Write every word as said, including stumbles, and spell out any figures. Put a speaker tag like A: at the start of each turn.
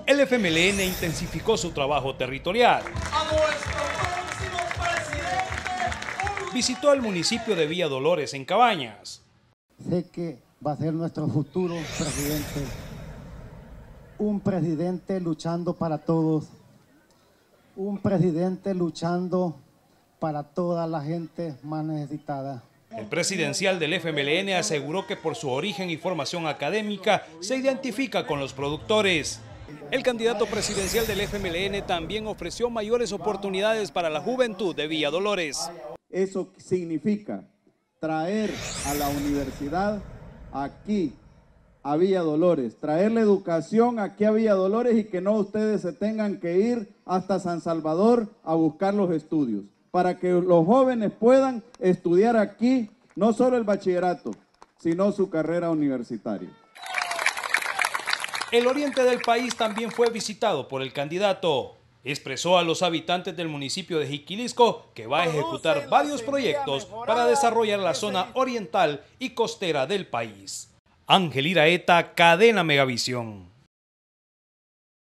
A: el F M L N intensificó su trabajo territorial.
B: A nuestro próximo presidente.
A: Visitó el municipio de Villa Dolores en Cabañas.
C: Sé que va a ser nuestro futuro presidente, un presidente luchando para todos, un presidente luchando para toda la gente más necesitada.
A: El presidencial del F M L N aseguró que por su origen y formación académica se identifica con los productores. El candidato presidencial del F M L N también ofreció mayores oportunidades para la juventud de Villa Dolores.
D: Eso significa traer a la universidad aquí a Villa Dolores, traer la educación aquí a Villa Dolores y que no ustedes se tengan que ir hasta San Salvador a buscar los estudios, para que los jóvenes puedan estudiar aquí no solo el bachillerato, sino su carrera universitaria.
A: El oriente del país también fue visitado por el candidato. Expresó a los habitantes del municipio de Jiquilisco que va a ejecutar varios proyectos para desarrollar la zona oriental y costera del país. Ángel Iraeta, Cadena Megavisión.